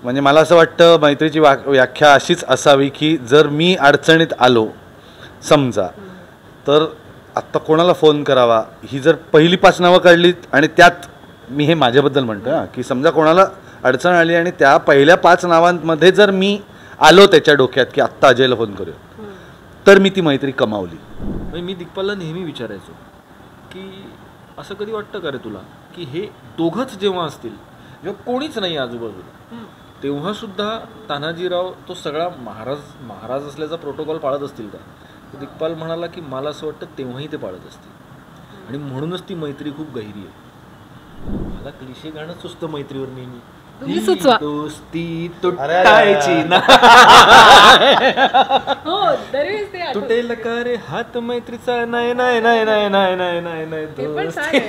म्हणजे मला असं वाटतं मैत्रीची व्याख्या अशीच असावी की जर मी अडचणीत आलो समजा, तर आत्ता कोणाला फोन करावा ही जर पहिली 5 नावं काढलीत आणि त्यात मी हे माझ्याबद्दल म्हणतो हां, की समजा कोणाला अडचण आली आणि त्या पहिल्या 5 नावांमध्ये जर मी आलो त्याच्या डोक्यात की आत्ता अजयला फोन करूया, तर मी ती मैत्री कमावली. म्हणजे मी दिग्पालला नेहमी विचारायचो की असं कधी वाटतं का रे तुला की हे दोघंच जेव्हा असतील, जेव्हा कोणीच नाही आजूबाजूला, तेव्हा सुद्धा तानाजीराव तो सगळा महाराज असल्याचा प्रोटोकॉल पाळत असतील का? दिग्पाल म्हणाला की मला असं वाटतं तेव्हाही ते पाळत असतील आणि म्हणूनच ती मैत्री खूप गहिरी आहे. मला क्लिशे गाणं सुचतं मैत्रीवर नेहमी, दोस्ती तुटायची ना तुटेल का रे हात मैत्रीचा, नाही नाही नाही नाही नाही नाही नाही नाही.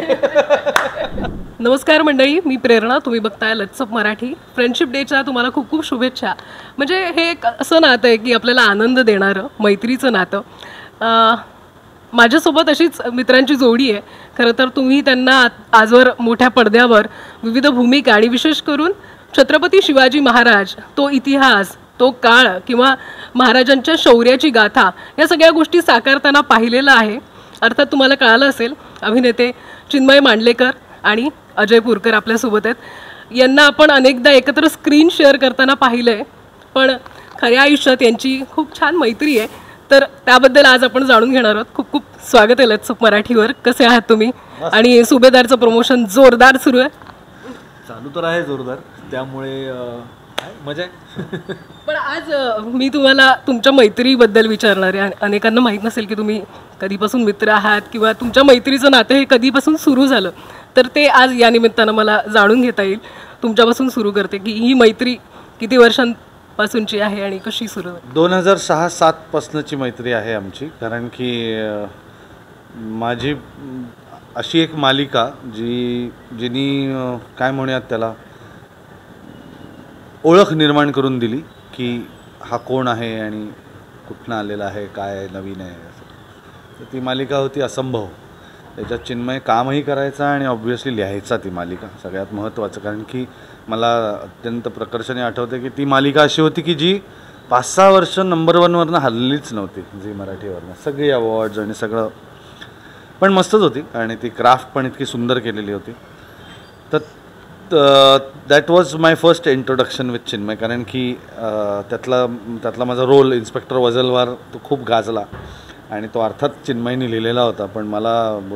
नमस्कार मंडळी, मी प्रेरणा, तुम्ही बघताय लेट्स अप मराठी. फ्रेंडशिप डेच्या तुम्हाला खूप खूप शुभेच्छा. म्हणजे हे एक असं नातं आहे की आपल्याला आनंद देणारं मैत्रीचं नातं. माझ्यासोबत अशीच मित्रांची जोडी आहे. खरं तर तुम्ही त्यांना आजवर मोठ्या पडद्यावर विविध भूमिका आणि विशेष करून छत्रपती शिवाजी महाराज, तो इतिहास, तो काळ किंवा महाराजांच्या शौर्याची गाथा या सगळ्या गोष्टी साकारताना पाहिलेलं आहे. अर्थात तुम्हाला कळालं असेल, अभिनेते चिन्मय मांडलेकर आणि अजय पुरकर आपल्यासोबत आहेत. यांना आपण अनेकदा एकत्र स्क्रीन शेअर करताना पाहिलं आहे, पण खऱ्या आयुष्यात यांची खूप छान मैत्री आहे. तर त्याबद्दल आज आपण जाणून घेणार आहोत. खूप खूप स्वागत आहे लेट्स अप मराठीवर. कसे आहात तुम्ही? आणि सुभेदारचं प्रमोशन जोरदार सुरू आहे. चालू तर आहे जोरदार, त्यामुळे मजा आहे. पण आज मी तुम्हाला तुमच्या मैत्रीबद्दल विचारणार आहे. अनेकांना माहीत नसेल की तुम्ही कधीपासून मित्र आहात किंवा तुमच्या मैत्रीचं नातं हे कधीपासून सुरू झालं, तर ते आज या निमित्तानं मला जाणून घेता येईल. तुमच्यापासून सुरू करते की ही मैत्री किती वर्षांपासूनची आहे आणि कशी सुरू झाली? 2006-07 पासूनची मैत्री आहे आमची. कारण की माझी अशी एक मालिका जिनी काय म्हणूयात त्याला ओळख निर्माण करून दिली की हा कोण आहे आणि कुठनं आलेला आहे, काय नवीन आहे असं. तर ती मालिका होती असंभव. त्याच्यात चिन्मय कामही करायचा आणि ऑब्व्हियसली लिहायचा ती मालिका, सगळ्यात महत्त्वाचं. कारण की मला अत्यंत प्रकर्षाने आठवते की ती मालिका अशी होती की जी 5-6 वर्ष नंबर 1वरनं हल्लीच नव्हती झी मराठीवरनं. सगळी अवॉर्ड्स आणि सगळं पण मस्तच होती आणि ती क्राफ्ट पण इतकी सुंदर केलेली होती. तर that was my first introduction with Chinmay. कारण की त्यातला माझा रोल इन्स्पेक्टर वजलवार तो खूप गाजला आणि तो अर्थात चिन्मयनी लिहिलेला होता. पण मला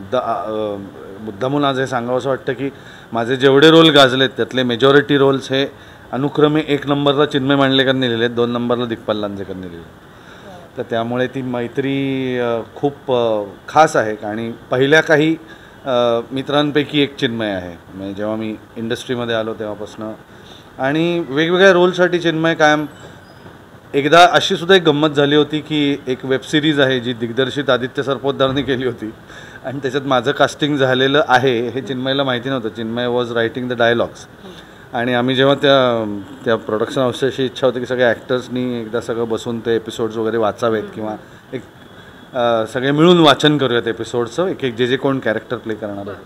मुद्दामून आज हे सांगावं असं वाटतं की माझे जेवढे रोल गाजलेत त्यातले मेजॉरिटी रोल्स हे अनुक्रमे 1 नंबरला चिन्मय मांडलेकरने लिहिलेत, 2 नंबरला दिग्पाल लांजेकरने लिहिले. तर त्यामुळे ती मैत्री खूप खास आहे. आणि पहिल्या काही मित्रांपैकी एक चिन्मय आहे. म्हणजे जेव्हा मी इंडस्ट्रीमध्ये आलो तेव्हापासून आणि वेगवेगळ्या रोलसाठी चिन्मय कायम. एकदा अशी सुद्धा एक गंमत झाली होती की एक वेबसिरीज आहे जी दिग्दर्शित आदित्य सरपोतदारने केली होती आणि त्याच्यात माझं कास्टिंग झालेलं आहे हे चिन्मयला माहिती नव्हतं. Chinmay was writing the dialogues आणि आम्ही जेव्हा त्या प्रोडक्शन हाऊसची इच्छा होती की सगळ्या ॲक्टर्सनी एकदा सगळं बसून ते एपिसोड्स वगैरे वाचावेत किंवा एक सगळे मिळून वाचन करूयात एपिसोडचं, एक एक जे कोण कॅरेक्टर प्ले करणार आहे.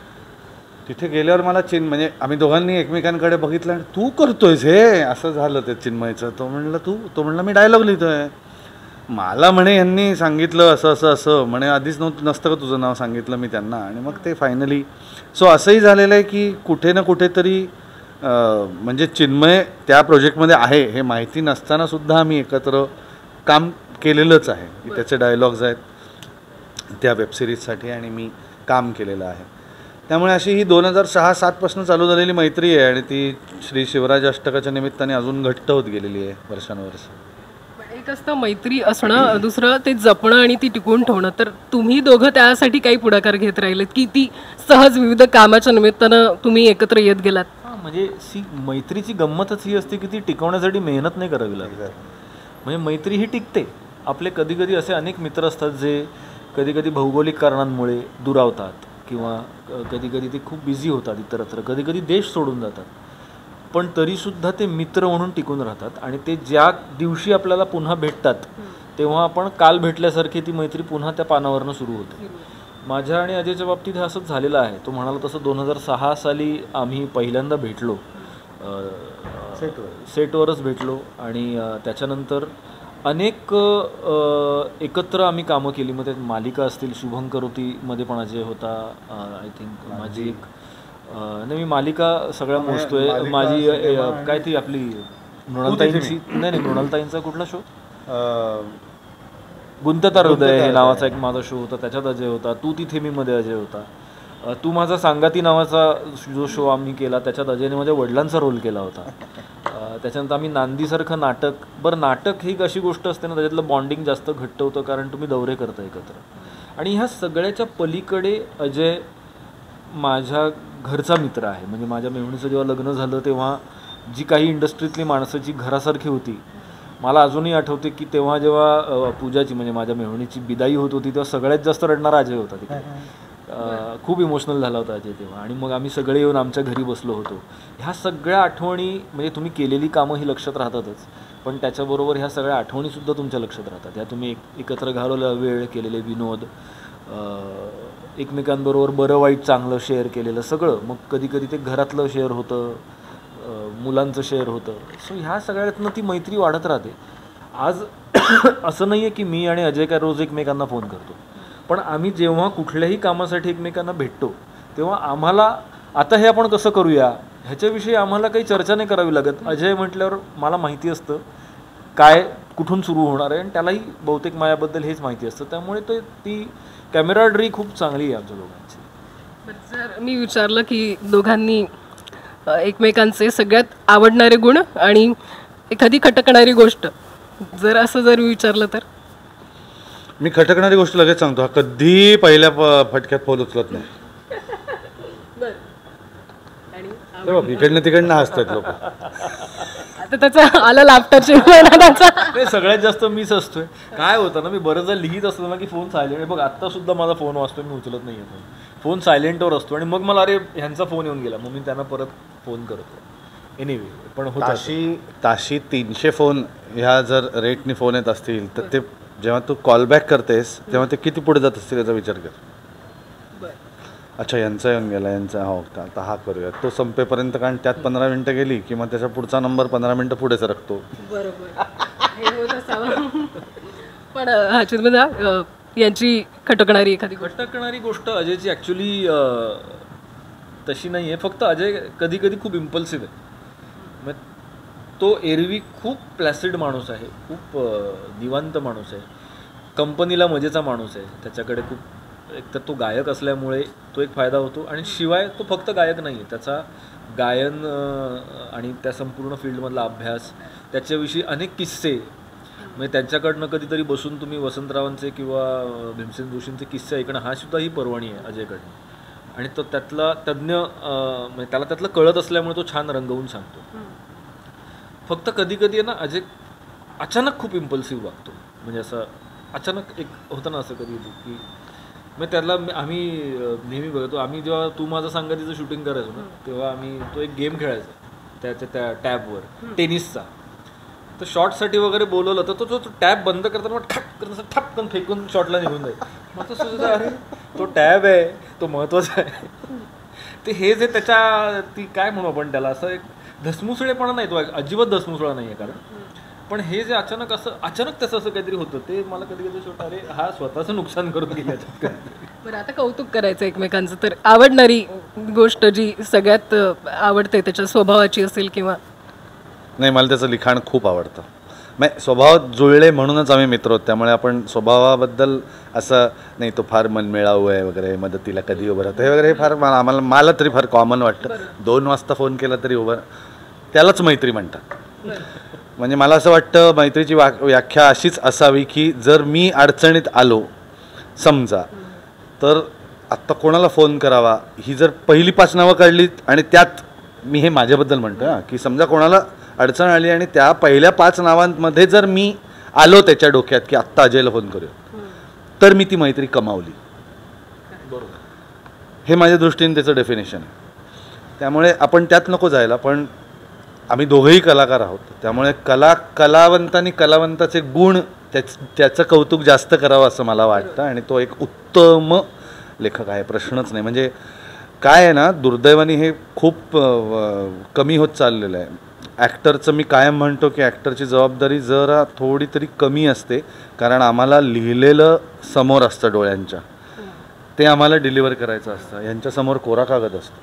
तिथे गेल्यावर मला म्हणजे आम्ही दोघांनी एकमेकांकडे बघितलं आणि तू करतोयस हे असं झालं ते चिन्मयचं. तो म्हणला मी डायलॉग लिहितोय. मला म्हणे यांनी सांगितलं असं असं असं म्हणे, आधीच नसतं का तुझं नाव सांगितलं मी त्यांना. आणि मग ते फायनली सो असंही झालेलं आहे की कुठे ना कुठेतरी म्हणजे चिन्मय त्या प्रोजेक्टमध्ये आहे हे माहिती नसतानासुद्धा आम्ही एकत्र काम केलेलंच आहे. की त्याचे डायलॉग्स आहेत त्या वेबसिरीजसाठी आणि मी काम केलेलं आहे. त्यामुळे अशी ही 2006-07 पासून चालू झालेली मैत्री आहे आणि ती श्री शिवराज अष्टकाच्या निमित्ताने अजून घट्ट होत गेलेली आहे वर्षानुवर्ष. एक असतं मैत्री असणं, दुसरं ते जपणं आणि ती टिकवून ठेवणं. तर तुम्ही दोघं त्यासाठी काही पुढाकार घेत राहिलेत की ती सहज विविध कामाच्या निमित्तानं तुम्ही एकत्र येत गेलात? म्हणजे मैत्रीची गंमतच ही असते की ती टिकवण्यासाठी मेहनत नाही करावी लागत. म्हणजे मैत्री ही टिकते. आपले कधी कधी असे अनेक मित्र असतात जे कधी कधी भौगोलिक कारणांमुळे दुरावतात किंवा कधी कधी ते खूप बिझी होतात इतरत्र, कधी कधी देश सोडून जातात, पण तरीसुद्धा ते मित्र म्हणून टिकून राहतात. आणि ते ज्या दिवशी आपल्याला पुन्हा भेटतात तेव्हा आपण काल भेटल्यासारखी ती मैत्री पुन्हा त्या पानावरनं सुरू होते. माझ्या आणि अजयच्या बाबतीत हे असंच झालेलं आहे. तो म्हणाला तसं 2006 साली आम्ही पहिल्यांदा भेटलो सेटवरच भेटलो आणि त्याच्यानंतर अनेक एकत्र आम्ही कामं केली. मग त्यात मालिका असतील, शुभम करोतीमध्ये पण अजय होता. आय थिंक माझी एक नाही, मी मालिका सगळ्या मोजतोय. माझी काय ती आपली मृणालताईंची, नाही मृणालताईंचा कुठला शो, गुंतता हृदय हे नावाचा एक माझा शो होता, त्याच्यात अजय होता. तू तिथे मी मध्ये अजय होता. तू माझा सांगाती नावाचा जो शो आम्ही केला त्याच्यात अजयने माझ्या वडिलांचा रोल केला होता. त्याच्यानंतर आम्ही नांदीसारखं नाटक, बरं नाटक ही एक अशी गोष्ट असते ना, त्याच्यातलं बॉन्डिंग जास्त घट्ट होतं कारण तुम्ही दौरे करता एकत्र. आणि ह्या सगळ्याच्या पलीकडे अजय माझ्या घरचा मित्र आहे. म्हणजे माझ्या मेहुणीचं जेव्हा लग्न झालं तेव्हा जी काही इंडस्ट्रीतली माणसं जी घरासारखी होती, मला अजूनही आठवते की तेव्हा जेव्हा पूजाची म्हणजे माझ्या मेहुणीची बिदाई होत होती तेव्हा सगळ्यात जास्त रडणारा अजय होता तिकडे. खूप इमोशनल झाला होता अजय तेव्हा. आणि मग आम्ही सगळे येऊन आमच्या घरी बसलो होतो. ह्या सगळ्या आठवणी, म्हणजे तुम्ही केलेली कामं ही लक्षात राहतातच, पण त्याच्याबरोबर ह्या सगळ्या आठवणीसुद्धा तुमच्या लक्षात राहतात. ह्या तुम्ही एकत्र घालवलेला वेळ, केलेले विनोद, एकमेकांबरोबर बरं वाईट चांगलं शेअर केलेलं सगळं. मग कधी कधी ते घरातलं शेअर होतं, मुलांचं शेअर होतं. सो ह्या सगळ्यातनं ती मैत्री वाढत राहते. आज असं नाही आहे की मी आणि अजय काय रोज एकमेकांना फोन करतो, पण आम्ही जेव्हा कुठल्याही कामासाठी एकमेकांना भेटतो तेव्हा आम्हाला आता हे आपण कसं करूया ह्याच्याविषयी आम्हाला काही चर्चा नाही करावी लागत. अजय म्हटल्यावर मला माहिती असतं काय कुठून सुरू होणार आहे आणि त्यालाही बहुतेक माझ्याबद्दल हेच माहिती असतं. त्यामुळे तो ती कॅमेराड्री खूप चांगली आहे आमच्या दोघांची. जर मी विचारलं की दोघांनी एकमेकांचे सगळ्यात आवडणारे गुण आणि एखादी खटकणारी गोष्ट जर मी विचारलं तर मी खटकणारी गोष्ट लगेच सांगतो. हा कधी पहिल्या फटक्यात फोन उचलत नाही. इकडनं तिकडनं हसतात लोक. आता त्याचा आला लाफ्टरचे त्याचा सगळ्यात जास्त मीच असतोय. काय होतं ना, मी बरंच लिहित असतो ना की फोन सायलेंट. बघ आत्ता सुद्धा माझा फोन वाजतोय, मी उचलत नाही आहे. फोन सायलेंटवर असतो आणि मग मला अरे ह्यांचा फोन येऊन गेला, मग मी त्यांना परत फोन करतो. एनिवे पण ताशी 300 फोन ह्या जर रेटने फोन येत असतील तर ते जेव्हा तू कॉलबॅक करतेस तेव्हा ते किती पुढे जात असतील याचा विचार कर. अच्छा यांचा येऊन गेला, यांचा हो आता हा करूया, तो संपेपर्यंत, कारण त्यात 15 मिनटं गेली की मग त्याचा पुढचा नंबर 15 मिनटं पुढे सरकतो. पण हा यांची खटकणारी गोष्ट अजयची ॲक्च्युली तशी नाही आहे. फक्त अजय कधी कधी खूप इम्पल्सिव्ह आहे. मग तो एरवी खूप प्लॅसिड माणूस आहे, खूप निवांत माणूस आहे, कंपनीला मजेचा माणूस आहे. त्याच्याकडे खूप, एक तर तो गायक असल्यामुळे तो एक फायदा होतो आणि शिवाय तो फक्त गायक नाही आहे, त्याचा गायन आणि त्या संपूर्ण फील्डमधला अभ्यास, त्याच्याविषयी अनेक किस्से, म्हणजे त्यांच्याकडनं कधीतरी बसून तुम्ही वसंतरावांचे किंवा भीमसेन जोशींचे किस्से ऐकणं हा सुद्धा ही पर्वणी आहे अजयकडनं. आणि तो त्यातला तज्ज्ञ, म्हणजे त्याला त्यातलं कळत असल्यामुळे तो छान रंगवून सांगतो. फक्त कधी कधी आहे ना अजय अचानक खूप इम्पल्सिव्ह वागतो. म्हणजे असं अचानक एक होतं ना असं कधी की मग त्याला आम्ही नेहमी बघतो. आम्ही जेव्हा तू माझं सांगातीचं शूटिंग करायचो ना तेव्हा आम्ही तो एक गेम खेळायचा त्या टॅबवर टेनिसचा. तर शॉटसाठी वगैरे बोलवलं तर तो टॅब बंद करताना ठपकन फेकून शॉटला निघून जाईल. मग तो सुद्धा अरे तो टॅब आहे, तो महत्त्वाचा आहे. ते हे जे त्याच्या ती काय म्हणू आपण त्याला, असं एक धसमुसळेपणा नाही, तो अजिबात धसमुसळा नाही आहे कारण. पण हे जे अचानक त्याचं असं काहीतरी होतं ते मला कधी कधी शेवट अरे हा स्वतःचं नुकसान करून गेल्याच्यात. बरं आता कौतुक करायचं एकमेकांचं, तर आवडणारी गोष्ट जी सगळ्यात आवडते त्याच्या स्वभावाची असेल किंवा नाही, मला त्याचं लिखाण खूप आवडतं. मग स्वभाव जुळले म्हणूनच आम्ही मित्र आहोत. त्यामुळे आपण स्वभावाबद्दल असं नाही तो फार मनमिळाऊ आहे वगैरे, मदतीला कधी उभं राहतं हे वगैरे, हे फार मला तरी फार कॉमन वाटतं. 2 वाजता फोन केला तरी उभं, त्यालाच मैत्री म्हणतात. म्हणजे मला असं वाटतं मैत्रीची व्याख्या अशीच असावी की जर मी अडचणीत आलो समजा, तर आत्ता कोणाला फोन करावा ही जर पहिली 5 नावं काढलीत आणि त्यात मी हे माझ्याबद्दल म्हणतो हां, की समजा कोणाला अडचण आली आणि त्या पहिल्या 5 नावांमध्ये जर मी आलो त्याच्या डोक्यात की आत्ता अजयला फोन करूया, तर मी ती मैत्री कमावली. बरोबर, हे माझ्या दृष्टीने त्याचं डेफिनेशन आहे. त्यामुळे आपण त्यात नको जायला. पण आम्ही दोघंही कलाकार आहोत, त्यामुळे कलावंतांनी कलावंताचे गुण त्याचं कौतुक जास्त करावं असं मला वाटतं. आणि तो एक उत्तम लेखक आहे, प्रश्नच नाही. म्हणजे काय आहे ना, दुर्दैवाने हे खूप कमी होत चाललेलं आहे. ॲक्टरचं मी कायम म्हणतो की ॲक्टरची जबाबदारी जरा थोडी तरी कमी असते, कारण आम्हाला लिहिलेलं समोर असतं डोळ्यांच्या, ते आम्हाला डिलिव्हर करायचं असतं, यांच्यासमोर कोरा कागद असतो.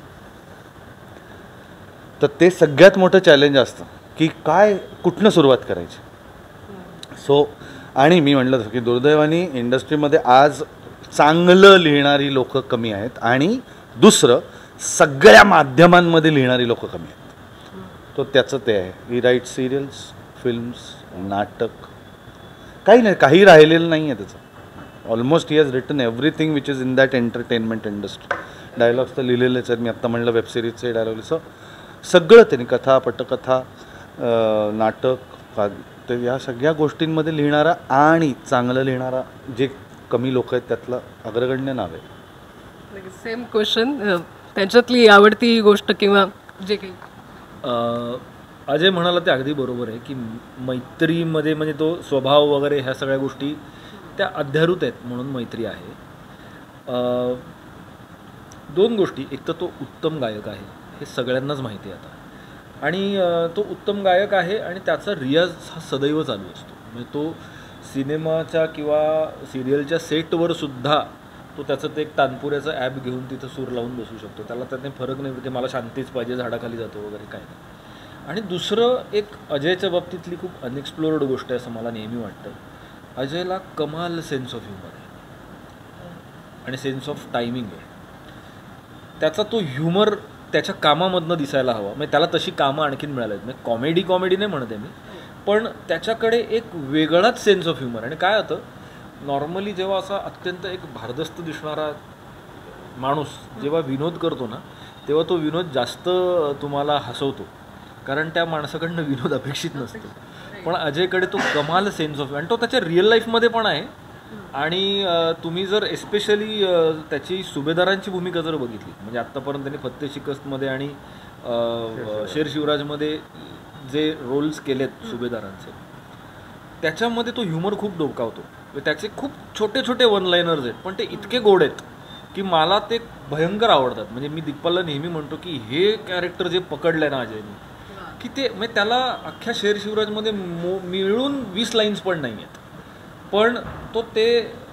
तर ते सगळ्यात मोठं चॅलेंज असतं की काय कुठनं सुरुवात करायची. सो आणि मी म्हटलं की दुर्दैवाने इंडस्ट्रीमध्ये आज चांगलं लिहिणारी लोक कमी आहेत, आणि दुसरं सगळ्या माध्यमांमध्ये लिहिणारी लोक कमी आहेत. तो त्याचं ते आहे. ही राईट सिरियल्स, फिल्म्स, नाटक, काही नाही, काही राहिलेलं नाही आहे त्याचं. Almost he has written everything which is in that entertainment industry. Dialogues तर लिहिलेलेच आहेत. मी आत्ता म्हणलं वेबसिरीजचे डायलॉग, सगळं त्यांनी कथा, पटकथा, नाटक, तर या सगळ्या गोष्टींमध्ये लिहिणारा आणि चांगलं लिहिणारा जे कमी लोक आहेत त्यातलं अग्रगण्य नाव आहे. सेम क्वेश्चन, त्याच्यातली आवडती गोष्ट किंवा जे काही. अजय म्हणाला ते अगदी बरोबर आहे की मैत्रीमध्ये म्हणजे तो स्वभाव वगैरे ह्या सगळ्या गोष्टी त्या अध्यारूत आहेत, म्हणून मैत्री आहे. दोन गोष्टी, एक तर तो उत्तम गायक आहे, हे सगळ्यांनाच माहिती आहे आता, आणि तो उत्तम गायक आहे आणि त्याचा रियाज हा सदैव चालू असतो. म्हणजे तो सिनेमाच्या किंवा सिरियलच्या सेटवर सुद्धा तो त्याचं ते एक तानपुऱ्याचं ॲप घेऊन तिथं सूर लावून बसू शकतो. त्याला त्याने फरक नाही, ते मला शांतीच पाहिजे, झाडाखाली जातो वगैरे काय नाही. आणि दुसरं एक अजयच्या बाबतीतली खूप अनएक्सप्लोर्ड गोष्ट आहे असं मला नेहमी वाटतं. अजयला कमाल सेन्स ऑफ ह्युमर आहे आणि सेन्स ऑफ टायमिंग आहे. त्याचा तो ह्युमर त्याच्या कामामधनं दिसायला हवा. म्हणजे त्याला तशी कामं आणखीन मिळाली आहेत. म्हणजे कॉमेडी नाही म्हणते मी, पण त्याच्याकडे एक वेगळाच सेन्स ऑफ ह्युमर. आणि काय होतं, नॉर्मली जेव्हा असा अत्यंत एक भारदस्त दिसणारा माणूस जेव्हा विनोद करतो ना, तेव्हा तो विनोद जास्त तुम्हाला हसवतो, कारण त्या माणसाकडनं विनोद अपेक्षित नसतो. पण अजयकडे तो कमाल सेन्स ऑफ, आणि तो त्याच्या रिअल लाईफमध्ये पण आहे. आणि तुम्ही जर एस्पेशली त्याची सुभेदारांची भूमिका जर बघितली, म्हणजे आत्तापर्यंत त्यांनी फत्ते शिकस्तमध्ये आणि शेर शिवराजमध्ये जे रोल्स केलेत सुभेदारांचे, त्याच्यामध्ये तो ह्युमर खूप डोकावतो. त्याचे खूप छोटे छोटे वन लाईनर्स आहेत, पण ते इतके गोड आहेत की मला ते भयंकर आवडतात. म्हणजे मी दिग्पालला नेहमी म्हणतो की हे कॅरेक्टर जे पकडलं आहे ना अजयने, की ते म्हणजे त्याला अख्ख्या शेर शिवराजमध्ये मिळून 20 लाईन्स पण नाही आहेत, पण तो ते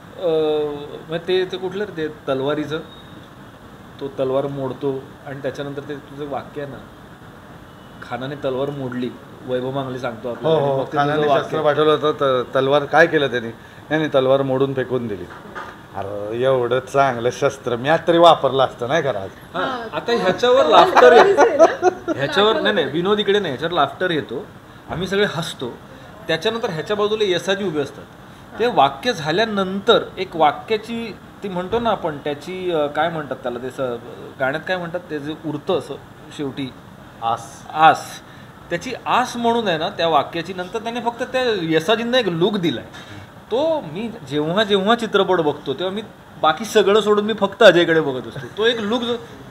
म्हणजे ते कुठलं ते तलवारीचं, तो तलवार मोडतो आणि त्याच्यानंतर ते तुझं वाक्य आहे ना, खानाने तलवार मोडली, वैभव मांगले सांगतो आपल्याला, खानाने शस्त्र पाठवलं होतं, तलवार काय केलं त्यांनी तलवार मोडून फेकून दिली. अरे एवढं चांगलं शस्त्र मी आज तरी वापरलं असतं नाही करा. आता ह्याच्यावर लाफ्टर येतो, ह्याच्यावर नाही विनोद इकडे नाही, ह्याच्यावर लाफ्टर येतो, आम्ही सगळे हसतो. त्याच्यानंतर ह्याच्या बाजूला यशाजी उभे असतात. ते वाक्य झाल्यानंतर एक वाक्याची ती म्हणतो ना आपण, त्याची काय म्हणतात त्याला, ते गाण्यात काय म्हणतात, ते जे उरतं असं शेवटी आस, त्याची आस म्हणून आहे ना त्या वाक्याची. नंतर त्याने फक्त त्या यशाजींना एक लुक दिलाय. तो मी जेव्हा जेव्हा चित्रपट बघतो तेव्हा मी बाकी सगळं सोडून मी फक्त अजयकडे बघत असतो. तो एक लुक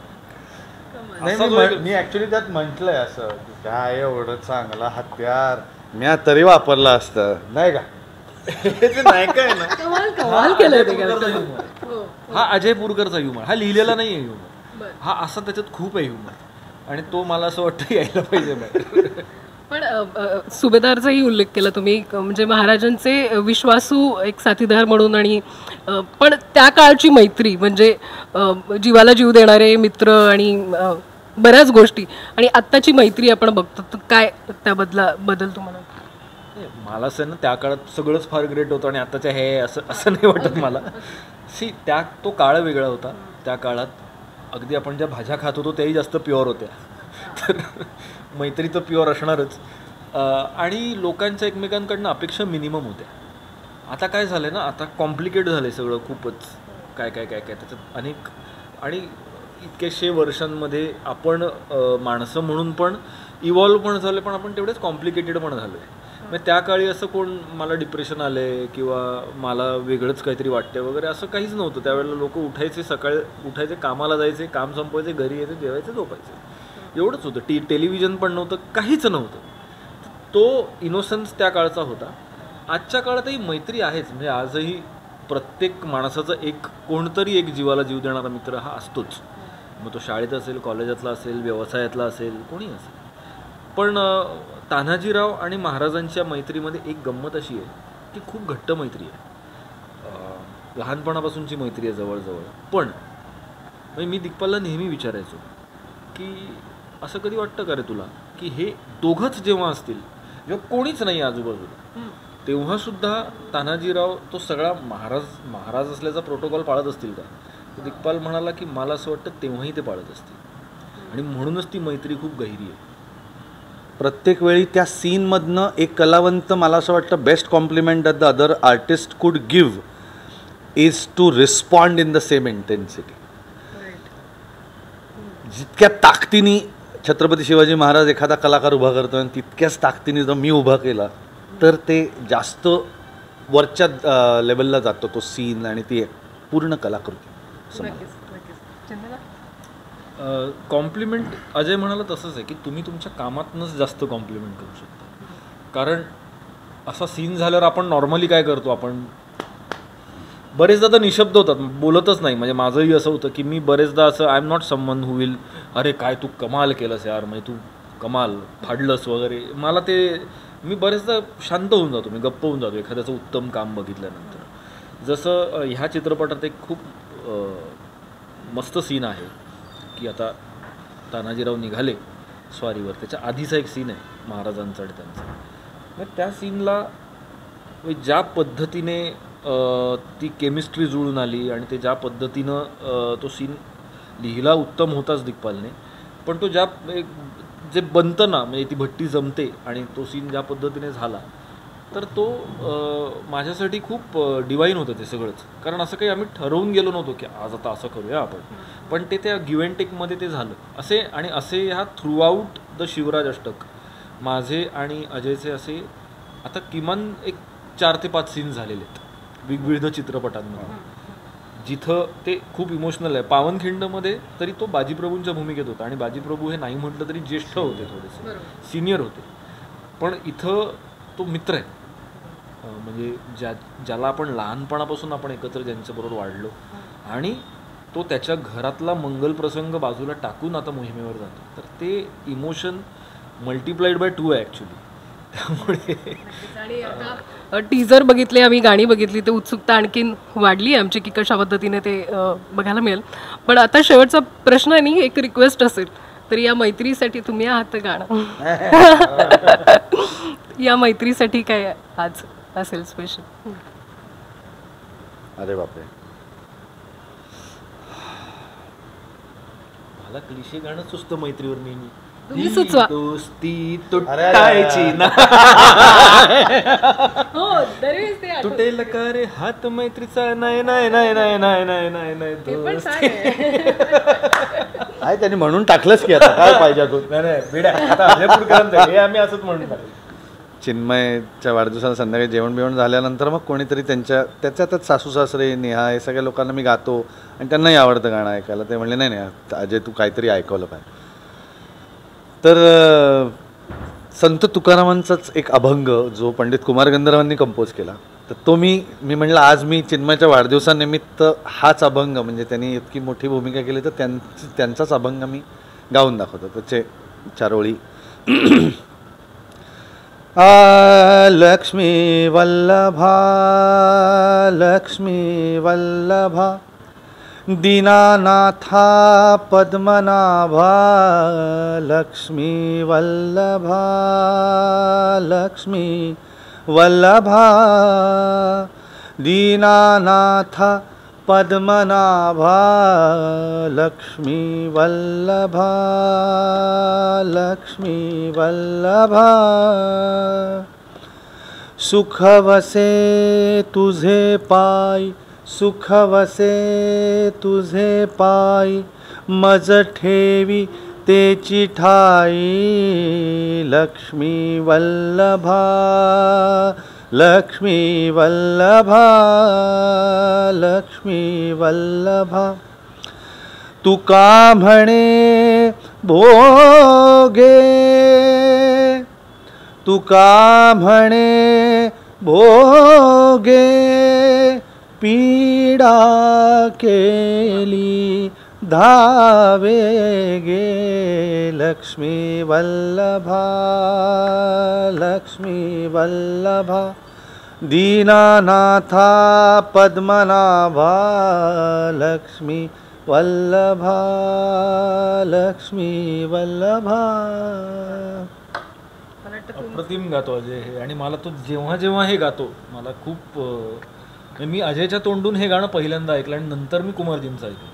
मी ऍक्च्युली त्यात म्हटलंय असं, काय एवढं चांगला हत्यार मी तरी वापरलं असतं नाही का. नाही काय ना, हा अजय पुरकरचा ह्युमर, हा लिहिलेला नाही आहे ह्युमर, हा असा त्याच्यात खूप आहे ह्युमर, आणि तो मला असं वाटतं यायला पाहिजे बाहेर. पण सुभेदारचाही उल्लेख केला तुम्ही, म्हणजे महाराजांचे विश्वासू एक साथीदार म्हणून, आणि पण त्या काळची मैत्री म्हणजे जीवाला जीव देणारे मित्र आणि बऱ्याच गोष्टी, आणि आत्ताची मैत्री आपण बघतो, तर काय बदल तुम्हाला? मला असं ना त्या काळात सगळंच फार ग्रेट होतं आणि आत्ताच्या हे असं नाही वाटत मला. तो काळ वेगळा होता. त्या काळात अगदी आपण ज्या भाज्या खात होतो त्याही जास्त प्युअर होत्या, तर मैत्री तर प्युअर असणारच. आणि लोकांच्या एकमेकांकडनं अपेक्षा मिनिमम होत्या. आता काय झालं ना, आता कॉम्प्लिकेट झालं आहे सगळं खूपच, काय काय काय काय त्याच्यात अनेक, आणि इतकेशे वर्षांमध्ये आपण माणसं म्हणून पण इव्हॉल्व पण झाले, पण आपण तेवढेच कॉम्प्लिकेटेड पण झालो आहे. मग त्या काळी असं कोण मला डिप्रेशन आलं आहे किंवा मला वेगळंच काहीतरी वाटतं वगैरे असं काहीच नव्हतं. त्यावेळेला लोक उठायचे, सकाळी उठायचे, कामाला जायचे, काम संपवायचे, घरी यायचे, जेवायचे, झोपायचे, एवढंच होतं. टेलिव्हिजन पण नव्हतं, काहीच नव्हतं. तो इनोसन्स त्या काळचा होता. आजच्या काळातही मैत्री आहेच, म्हणजे आजही प्रत्येक माणसाचा एक कोणतरी एक जीवाला जीव देणारा मित्र हा असतोच. मग तो शाळेत असेल, कॉलेजातला असेल, व्यवसायातला असेल, कोणी असेल. पण तान्हाजीराव आणि महाराजांच्या मैत्रीमध्ये एक गंमत अशी आहे की खूप घट्ट मैत्री आहे. लहानपणापासूनची मैत्री आहे जवळजवळ. पण म्हणजे मी दिग्पालला नेहमी विचारायचो की असं कधी वाटतं का रे तुला की हे दोघंच जेव्हा असतील, जेव्हा कोणीच नाही आजूबाजूला, तेव्हासुद्धा तान्हाजीराव तो सगळा महाराज असल्याचा प्रोटोकॉल पाळत असतील का? दिग्पाल म्हणाला की मला असं वाटतं तेव्हाही ते पाळत असतील, आणि म्हणूनच ती मैत्री खूप गहिरी आहे. प्रत्येक वेळी त्या सीनमधनं एक कलावंत, मला असं वाटतं best compliment that the other artist could give is to respond in the same intensity. जितक्या ताकदीने छत्रपती शिवाजी महाराज एखादा कलाकार उभा करतो आणि तितक्याच ताकदीने जर मी उभा केला तर ते जास्त वरच्या लेवलला जातो तो सीन आणि ती पूर्ण कलाकृती. कॉम्प्लिमेंट अजय म्हणाला तसंच आहे की तुम्ही तुमच्या कामातनंच जास्त कॉम्प्लिमेंट करू शकता. कारण असा सीन झाल्यावर आपण नॉर्मली काय करतो, आपण बरेचदा तर निशब्द होतात, बोलतच नाही. म्हणजे माझंही असं होतं की मी बरेचदा असं I am not someone who will अरे काय तू कमाल केलंस यार, म्हणजे तू कमाल फाडलंस वगैरे. मला ते मी बरेचदा शांत होऊन जातो, मी गप्प होऊन जातो एखाद्याचं उत्तम काम बघितल्यानंतर. जसं ह्या चित्रपटात एक खूप मस्त सीन आहे की आता तानाजीराव निघाले स्वारीवर, त्याच्या आधीचा एक सीन आहे महाराजांचा आणि त्यांचा. मग त्या सीनला ज्या पद्धतीने ती केमिस्ट्री जुळून आली आणि ते ज्या पद्धतीनं तो सीन लिहिला उत्तम होताच दिग्पालने, पण तो जे बनतं ना, म्हणजे ती भट्टी जमते आणि तो सीन ज्या पद्धतीने झाला तर तो माझ्यासाठी खूप डिवाईन होतं ते सगळंच. कारण असं काही आम्ही ठरवून गेलो नव्हतो की आज आता असं करूया आपण, पण ते त्या गिव्ह अँड टेकमध्ये ते झालं असे. आणि असे ह्या थ्रूआउट द शिवराज अष्टक माझे आणि अजयचे असे आता किमान एक 4 ते 5 सीन्स झालेले आहेत विविध चित्रपटांमध्ये, जिथं ते खूप इमोशनल आहे. पावनखिंडमध्ये तरी तो बाजीप्रभूंच्या भूमिकेत होता आणि बाजीप्रभू हे नाही म्हटलं तरी ज्येष्ठ होते, थोडेसे सिनियर होते. पण इथं तो मित्र आहे, म्हणजे ज्याला आपण लहानपणापासून आपण एकत्र ज्यांच्याबरोबर वाढलो, आणि तो त्याच्या घरातला मंगल प्रसंग बाजूला टाकून आता मोहिमेवर जातो. तर ते इमोशन मल्टिप्लाइड बाय 2 आहे ॲक्च्युली. त्यामुळे टीजर बघितले आम्ही, गाणी बघितली, ते उत्सुकता आणखीन वाढली आमची की कशा पद्धतीने ते बघायला मिळेल. पण आता शेवटचा प्रश्न आणि एक रिक्वेस्ट असेल तर या मैत्रीसाठी तुम्ही आहात गाणं या मैत्रीसाठी काय आज असेल स्पेशल? अरे बापरे, मला क्लिशे गाणं सुचतं मैत्रीवर नेहमी. तुम्ही सुचवा. दोस्ती तुटायची ना तुटेल का रे हात मैत्रीचा, नाही नाही नाही नाही नाही नाही नाही नाही आहे त्यांनी म्हणून टाकलंच की आता काय पाहिजे हे आम्ही असंच म्हणून टाकलं. चिन्मयच्या वाढदिवसाला संध्याकाळी जेवण बिवण झाल्यानंतर मग कोणीतरी त्याच्यातच सासू सासरे नेहा हे सगळ्या लोकांना मी गातो आणि त्यांनाही आवडतं गाणं ऐकायला. ते म्हणले नाही नाही अजय तू काहीतरी ऐकवलं पाहिजे. तर संत तुकारामांचाच एक अभंग जो पंडित कुमार गंधर्वांनी कंपोज केला, तर तो मी म्हणलं आज मी चिन्मयच्या वाढदिवसानिमित्त हाच अभंग, म्हणजे त्यांनी इतकी मोठी भूमिका केली तर त्यांचाच अभंग मी गाऊन दाखवतो. त्याचे 4 ओळी. लक्ष्मी वल्लभा लक्ष्मी वल्लभा दीनानाथा पद्मनाभा लक्ष्मी वल्लभा लक्ष्मी वल्लभा दीनानाथा पद्मनाभा लक्ष्मी वल्लभा लक्ष्मी वल्लभा सुख वसे तुझे पाय सुख वसे तुझे पाय मज ठेवी तेची ठाई लक्ष्मी वल्लभा लक्ष्मी वल्लभा लक्ष्मी वल्लभा तुका म्हणे भोगे तुका म्हणे भोगे पीडा केली धावे गे लक्ष्मी वल्लभा लक्ष्मी वल्लभा दीनानाथा पद्मनाभा लक्ष्मी वल्लभा लक्ष्मी वल्लभा. अप्रतिम गातो अजय हे. आणि मला तो जेव्हा जेव्हा हे गातो मला खूप मी अजयच्या तोंडून हे गाणं पहिल्यांदा ऐकलं आणि नंतर मी कुमारजींचं ऐकलं.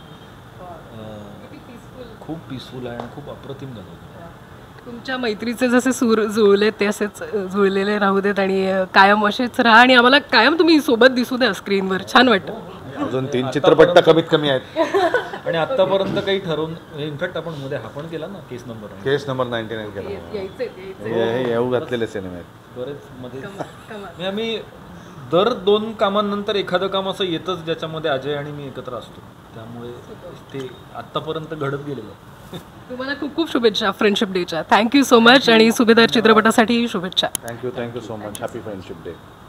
खूप पीसफुल आहे आणि खूप अप्रतिम गातो. तुमच्या मैत्रीचे जसे सूर जुळले ते असेच जुळलेले राहू देत आणि कायम असेच राहा आणि आम्हाला कायम तुम्ही सोबत दिसू द्या स्क्रीनवर. छान वाटतं. अजून 3 चित्रपट तर कमीत कमी आहेत. आणि आतापर्यंत काही ठरवून इनफॅक्ट आपण मध्ये हा पण केला ना केस नंबर 99 केला. हे येऊ घातलेले सिनेमे आहेत बरेच मध्ये. आम्ही दर 2 कामांनंतर एखादं काम असं येतच ज्याच्यामध्ये अजय आणि मी एकत्र असतो. त्यामुळे ते आत्तापर्यंत घडत गेलेलं. तुम्हाला खूप खूप शुभेच्छा फ्रेंडशिप डेच्या. थँक्यू सो मच आणि सुभेदार चित्रपटासाठी शुभेच्छा. Thank you so much. Happy friendship day.